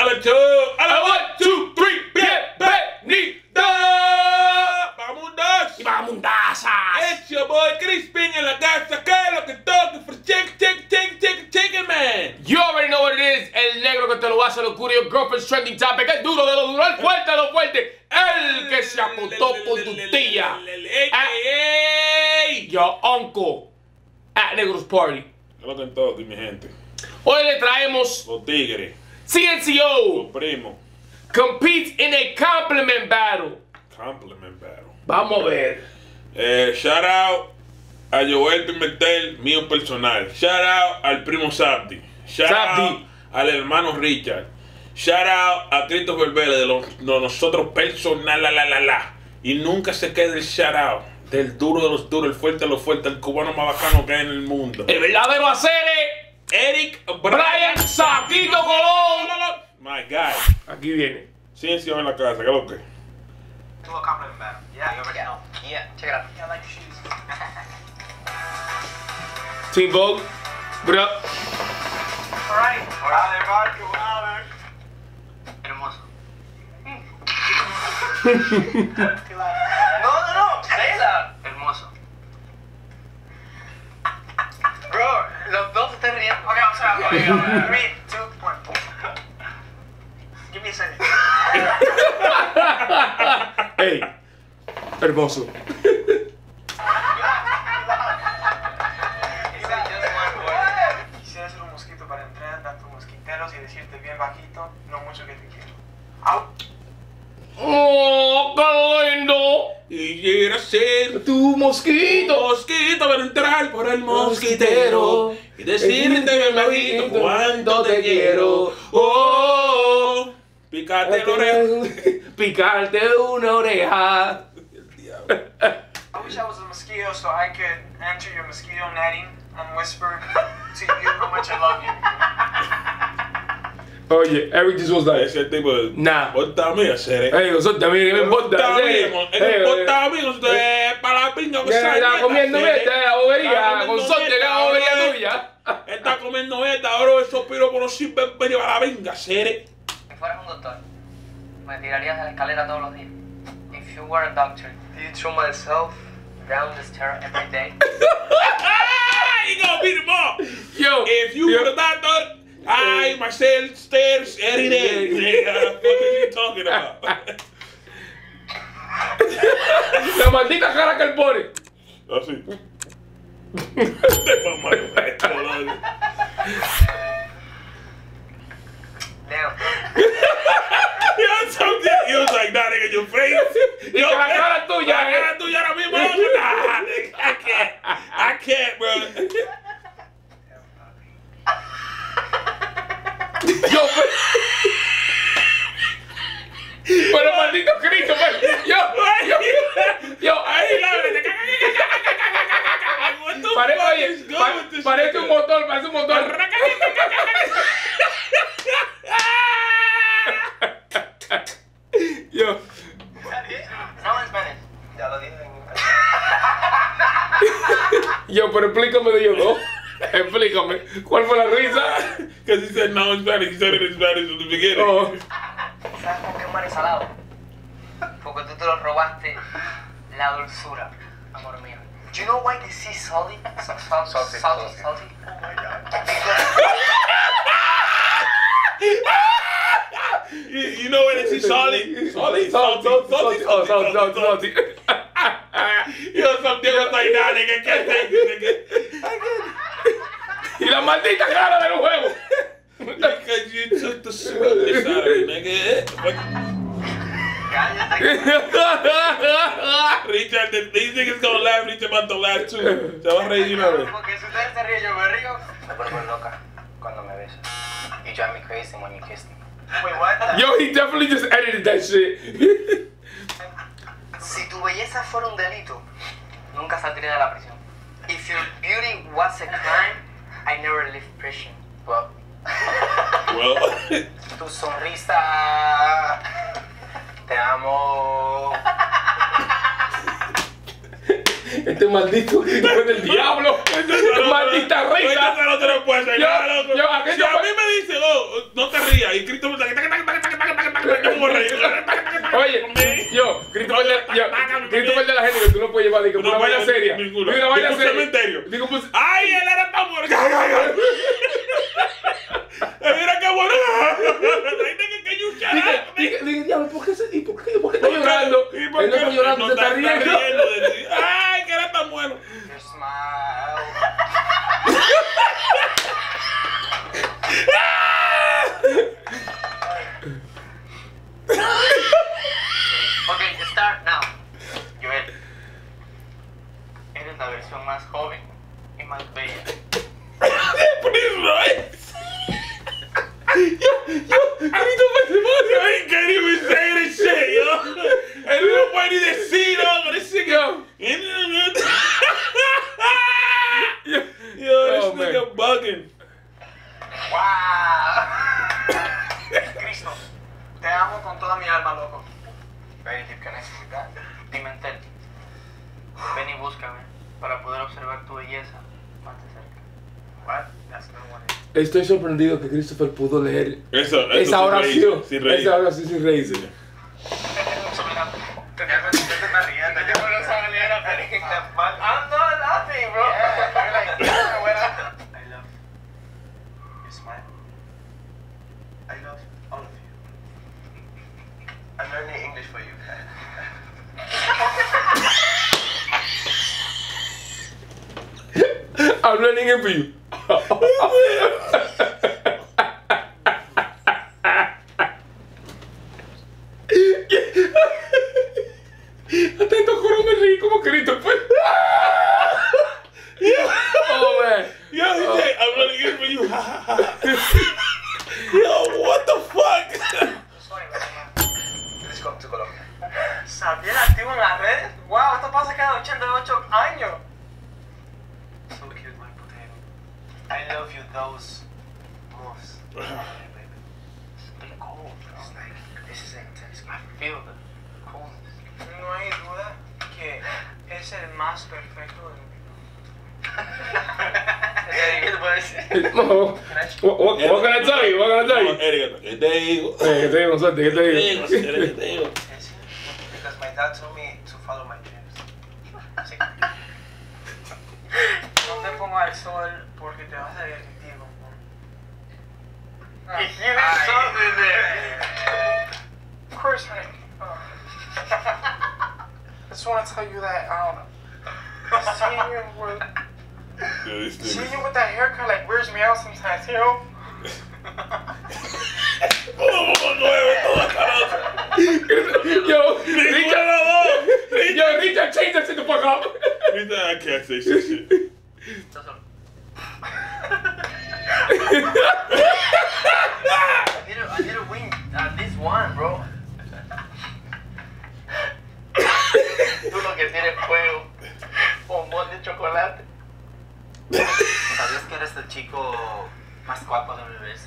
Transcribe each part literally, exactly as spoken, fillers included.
a la show, a la one, two, three, bienvenido. ¡Vamundas! ¡Y vamundasas! It's your boy Crispin en la casa, que es lo que toca for check, check, check, check, check, man. You already know what it is. El negro que te lo hace, lo curio, girlfriend's trending topic. El duro de lo duro, el fuerte de lo fuerte. El que se acostó por tu tía. ¡Ey! Your uncle at Negro's Party. Es lo que toca, mi gente. Hoy le traemos Los tigres, C N C O los primos. competes in a compliment battle. Compliment battle. Vamos a ver. Eh, shout out a Joel Pimentel, mío personal. Shout out al primo Sabdi. Shout Sabdi. out al hermano Richard. Shout out a Christopher Vélez de, los, de nosotros personal. La, la, la, la. Y nunca se quede el shout out del duro de los duros, el fuerte de los fuertes, el cubano más bacano que hay en el mundo. El verdadero acere, Eric Brian Saquito Colón. My God. Aquí viene. Ciencia en la casa, ¿qué es lo que? Do a compliment battle. Yeah, you already know. Yeah, check it out. Yeah, I like your shoes. Team Vogue. Bro. Alright. Vale, Marco, vale. Hermoso. No, no, no. Say that. Hermoso. Bro, los dos se están riendo. Okay, I'm sorry. Okay, okay. Three, two, one. Give me a second. Hey. Hermoso. Quisiera ser un mosquito para entrar, darte mosquiteros y decirte bien bajito, no mucho que te quiero. Au. Oh, qué lindo. Quisiera ser Tu mosquito. mosquito para entrar por el mosquitero y decirte bien bajito cuánto te quiero. Oh, picate la oreja. Picarte una oreja. I wish I was a mosquito so I could enter your mosquito netting and whisper to you how much I love you. Oye, Eric just was like, Ese tipo de... nah. Porta mía, seré. Hey, nosotros también, ¿qué me importa? Porta Hey, mía, hey, porta mía, usted es para la piña que Ya sale. está comiendo esta la bobería, Está con comiendo suerte que esta, la bobería bro. tuya. Está comiendo esta, bro, esos piropos no sirven para la venga, seré. Si fueras un doctor, me tirarías de la escalera todos los días. If you were a doctor, do you throw myself down the stair every day? You gonna beat him up. Yo, If you yo, were a doctor, I myself stairs every day. Nigga, what are you talking about? la maldita cara que él pone. Así. Este mamá de esto, loco. Damn. He was so dead. He was like, nah, nigga, your face. Y Yo, que la cara tuya, la eh. cara tuya ahora mismo. Nah, nigga, I can't. I can't, bro. Yo, pero... Pero el maldito Cristo, pues. Yo, yo, yo, Ahí ahí. la What the Pare, fuck oye, is going pa- with this parece un nigga? motor, parece un motor. Yo, No in Spanish. Ya lo dije en yo, pero explícame de yo, ¿no? Explícame. ¿Cuál fue la risa? Because he said no in Spanish. He said it in Spanish at the beginning. Oh. ¿Sabes por qué un mar es salado? Porque tú te lo robaste la dulzura, amor mío. Do you know why the sea is salty? Sa- sal- Salty, salty, salty. salty. Oh my god. You, you know when it's solid? Solid, Salty, salty, salty, oh, salty, salty, salty. Yo, some niggas like, nah, nigga, can't take this, nigga. Y la maldita cara del juego. Because you took the sweetness out of it, nigga. Richard, these niggas gonna laugh, Richard about to laugh too. Se va a reír una vez. Porque si usted se ríe, yo me río. Me vuelvo loca cuando me besas. You drive me crazy when you kiss me. Wait, what? Yo, he definitely just edited that shit. Si tu belleza fuera un delito, nunca saldría de la prisión. If your beauty was a crime, I never leave prison. Well, Well, tu sonrisa. Te amo. Este maldito Cristo es del diablo. Maldita risa. Esto no te lo puedes hacer. Yo- nada, loco. yo, aquello Si a fue- mí me dice, oh, no te rías, y Cristo me está... oye, yo, Christopher de, yo, Christopher de la gente que tú no puedes llevar, digo, una vaina seria. Ninguno. Digo, una vaina Digo, un seria. cementerio. Digo, pues, ¡Ay, él era tan bueno! ¡Mira qué bueno! La gente que que you shut up, Dije, dije, diablo, ¿por qué, se- y por qué, por qué está llorando? ¿Y Él por no qué? está llorando, se está riendo. de- ¡Ay, que era tan bueno! Your smile. Okay, start now. Joel, eres la versión más joven y más bella. Please, right? Christopher se Yo ain't can't even say this shit, yo. Él no puede ni decir algo, this nigga. Yo, Yo, this Oh, man. nigga bugging. Wow. Cristo, te amo con toda mi alma, loco. Very deep connection with that. Pimentel, ven y búscame para poder observar tu belleza más de cerca. What? That's not what it is. Estoy sorprendido que Christopher pudo leer Eso, eso esa sin oración. reír, sin reír. Esa oración sin reírse. Te te estás riendo. Yo no sabía leer la película. I'm not laughing, bro. Yeah, you're like, yeah, what happened? I love your smile. I love all of you. I'm learning English for you. I'm learning it for you. Hasta estos coros me reí como Christopher. Oh, man. Yo, he said, I'm gonna get for you. Yo, what the fuck? Sorry, man. Let's go to Colombia. ¿Sabías activo en las redes? Wow, esto pasa cada ochenta y ocho años. So cute, my potato. I love you, those moves. It's been cold, bro. It's like, this is intense. I feel the coldness. No hay duda que es el más perfecto del mundo. ¿Qué te puedo decir? No. What, what, what can I tell you? What can I tell you? Erika, ¿qué te digo? Eh, ¿qué te digo, suerte? ¿Qué te ¿Qué digo? te digo? ¿Qué te digo? Because my dad told me to follow my dreams. Así que no te pongas al sol porque te vas a derretir, compadre. You did something there. Of course, honey. Oh. I just want to tell you that um, seeing you with Yo, this seeing nigga. you with that haircut like wears me out sometimes, you know. Yo, Richard, yo, Richard, change that shit the fuck up. I can't say shit. shit. I need a, I need a wing. At least one, bro. Tú lo que tienes fuego. Bombón de chocolate. ¿Sabías que eres el chico más guapo del universo?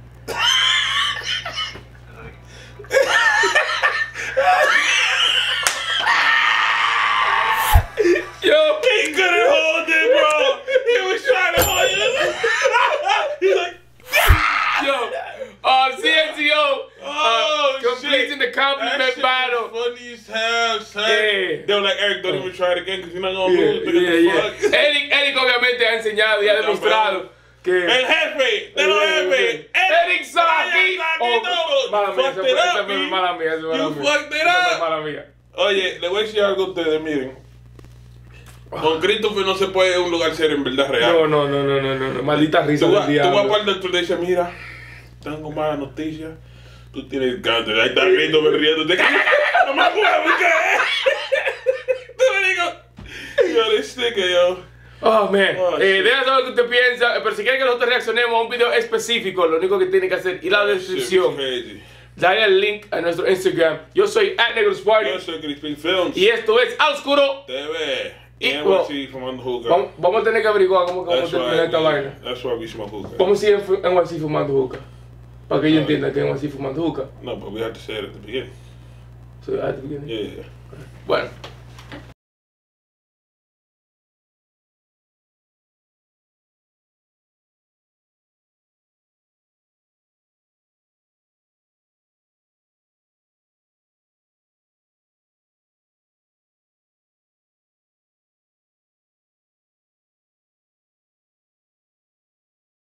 Yo, He couldn't hold it, bro. He was trying to hold it. He's like, yo, uh, C N C O, oh, uh, completing shit. the compliment That shit battle. was funny as hell, son. Yeah. They were like, Eric, don't even try it again because you're not going to Yeah, lose. Nigga, yeah, the yeah. fuck? Eric, Eric obviamente ha enseñado y ha demostrado que El jefe, de los jefes. Eric Saki. Oh, Oh, mala mía, fucked esa it fue- esa up, fue man. mala mía, esa fue You mala mía. fucked it Esa fue up. mala mía. Oye, le voy a decir algo a ustedes, miren. Con Christopher no se puede en un lugar serio en verdad real. No, no, no, no, no, no, no. Maldita risa Tú del vas, tú vas diablo. para el doctor y le dices, mira, tengo malas noticias. Tú tienes cáncer. Ahí está Christopher riéndote. No me acuerdo qué. Tú le digo, yo le sé que yo. Oh, man. Oh, eh, shit. deja saber lo que usted piensa. eh, Pero si quiere que nosotros reaccionemos a un video específico, lo único que tiene que hacer es ir a la descripción. Crazy. Dale el link a nuestro Instagram. Yo soy at Negros Party. Yo soy Crispin Films. Y esto es Al Oscuro. T V. Y- Y N Y C fumando hookah. Vamos, vamos a tener que averiguar cómo que vamos a That's terminar why, esta we, vaina. that's why we smoke hookah. Vamos a ir en N Y C fumando hookah. Para que ellos No. entiendan que en N Y C fumando hookah. No, but we have to say it at the beginning. So, at the beginning. Yeah. Bueno.